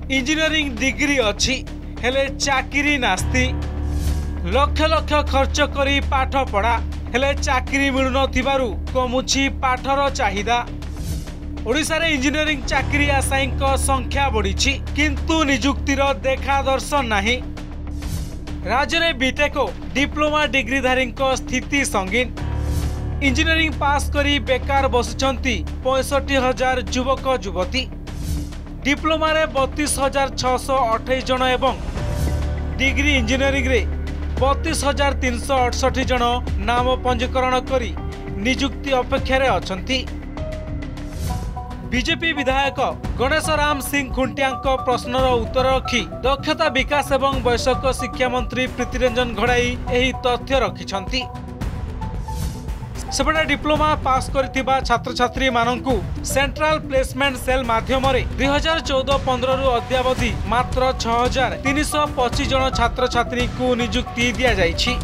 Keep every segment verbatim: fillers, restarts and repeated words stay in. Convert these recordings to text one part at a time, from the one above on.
Engineering degree अच्छी हेले चाकरी नास्ती लक्ष लक्ष खर्च करी पाठ पढ़ा हेले चाकरी मिलुनथिबारु कमुछि पाठर चाहिदा। ओडिशा रे इंजीनियरिंग चाकरी आशायी संख्या बढ़ी किंतु निजुक्तिर देखा दर्शन नाही। राज्य में बीटेक डिप्लोमा डिग्रीधारी स्थिति संगीन। इंजीनियरिंग पास करी बेकार बसुंती पैंसठी हजार युवक युवती। डिप्लोमा रे बतीस हजार छःश अठाईस जन एवं डिग्री इंजीनियरिंग रे बतीस हजार तीन सौ अड़सठ जन नाम पंजीकरण करी निजुक्ति अपेक्षा रे अछंती। बीजेपी विधायक गणेश राम सिंह खुंटिया प्रश्नर उत्तर रखी दक्षता विकास एवं वैषयिक शिक्षा मंत्री प्रीतिरंजन घड़ाई एही तथ्य रखिछंती। सेपटे डिप्लोमा पास करथिबा छात्र छात्री माननकु सेंट्रल प्लेसमेंट सेल माध्यम दुई हजार चौदह पंद्रह रु अद्यावधि मात्र छह हजार तीन सौ पच्चीस जन छात्र छात्री को नियुक्ति दिया जाइछि।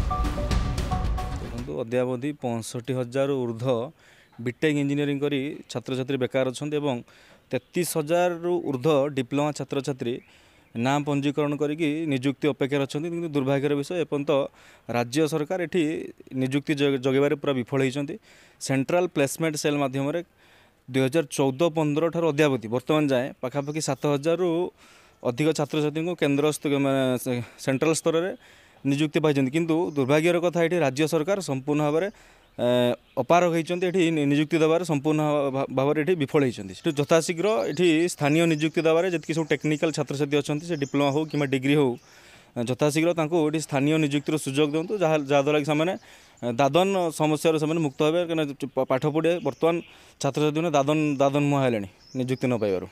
अद्यावधि पैंसठी हजार ऊर्ध बीटेक इंजीनियरिंग करी छात्र छात्री बेकार अछंती एवं तैंतीस हजार रु ऊर्ध डिप्लोमा छात्र छात्री नाम पंजीकरण करिकी निजुक्ति अपेक्षा अच्छा किंतु दुर्भाग्यर विषय एपर्यंत राज्य सरकार एठी निजुक्ति जगेबारे पूरा विफल होती। सेंट्रल प्लेसमेंट सेल माध्यम दुई हजार चौदह पंद्रह ठार अद्यावधि बर्तमान जाए पाखापाखि सात हजार रु अधिक छात्र छात्री को केन्द्र सेंट्रल स्तर में निजुक्ति पाई किंतु दुर्भाग्यर कथा ये राज्य सरकार संपूर्ण भाव में अपारग होती निजुक्ति देवार संपूर्ण भाव में विफल होती। यथाशीघ्र ये स्थानीय निजुक्ति देवार जी सब टेक्निकल छात्र छात्री अच्छा से डिप्लोमा हो कि डिग्री हो यथाशीघ्र ये स्थानीय निजुक्तिर सुजोग दिंतु जहाँद्वारा कि से दादन समस्या से मुक्त हे कहीं पाठ पढ़े बर्तमान छात्र छात्री मैंने दादन दादन मुहा है निजुक्ति न पाइबार।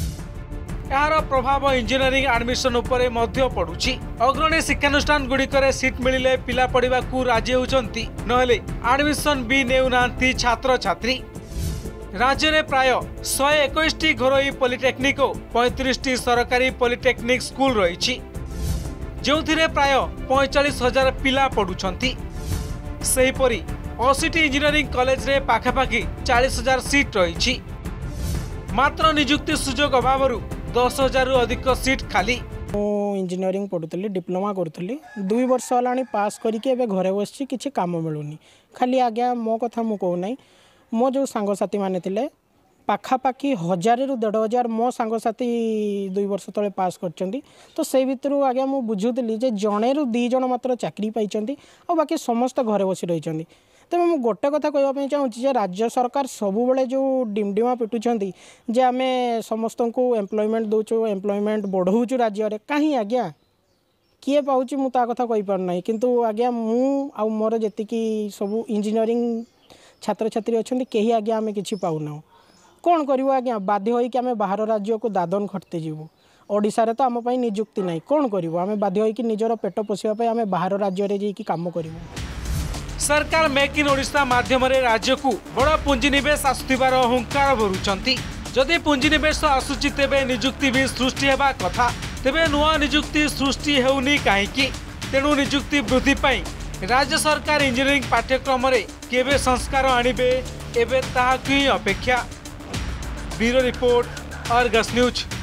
यार प्रभाव इंजीनियरिंग एडमिशन उपरे मध्य पड़ुछि। अग्रणी शिक्षानुष्ठान गुड़िकरे सीट मिलिले पिला पढ़ा राजी होउछंती नहले एडमिशन भी नेउनांती छात्र छात्री। राज्य में प्राय सौ इक्कीस टी घरोई पॉलिटेक्निक और पैंतीस टी सरकारी पॉलिटेक्निक स्कूल रही जो प्राय पैंचाश हजार पिला पढ़ुछंती। सेहीपरि अस्सी टी इंजीनियरिंग कॉलेज रे पाखापाखि चालीस हजार सीट रही मात्र निजुक्ति सुजोग अभाव दस हजार रु अधिक सीट खाली। इंजीनियरिंग पढ़ुली डिप्लोमा करुली दुई वर्ष है पास करके घरे बस किसी काम मिलूनी खाली आज्ञा मो कथा मु कहूना मो जो सांगसाथी माने थिले पाखापाखि हजार रु देढ़ हजार मो सांगसाथी दुई वर्ष तले पास करचंदी तो से भितर आज्ञा मु बुझुली जे जणे रु दी जण मात्र चाकरी पाइचंदी और बाकी समस्त घरे बसी रही। तेज मुझे गोटे कथा कहवाई चाहूँगी राज्य सरकार सबुबले जो डिमडिमा पिटुंट जे आम समस्त को एम्प्लॉयमेंट दौचु एम्प्लॉयमेंट बढ़ाऊँ राज्य में कहीं आज्ञा किए पाऊँ मुझे कथा कही पारना किंतु आज्ञा मु आ मोर जी सब इंजीनियरिंग छात्र छात्री अच्छा कहीं आज्ञा आम कि पाऊना कौन करूँ आज्ञा बाध्य होइकि आम बाहर राज्य को दादन खटते जीवु ओडिशा रे तो आम निजुक्ति ना कौन करूँ आम बाध्य होइकि निजर पेट पोषापी आम बाहर राज्य में जाइकि काम करूँ। सरकार मेक इन ओडिशा माध्यम राज्य को बड़ पुंजीनिवेश आसुथिबार हुंकार भरुचंती। जदि पुंजीनिवेश आसुची तेबे निजुक्ति भी सृष्टि हेबा कथा तेबे नुआ निजुक्ति सृष्टि हेउनी काहेकि तेणु निजुक्ति वृद्धि पाई राज्य सरकार इंजीनियरिंग पाठ्यक्रम रे केबे संस्कार आनिबे एबे ताहाकु अपेक्षा। Bureau report Argus news.